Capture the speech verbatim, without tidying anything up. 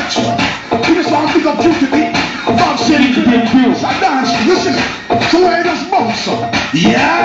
dance. You just want to pick up beauty. Bob said he could be abused. I dance. Listen. So where does Bob, son? Yeah.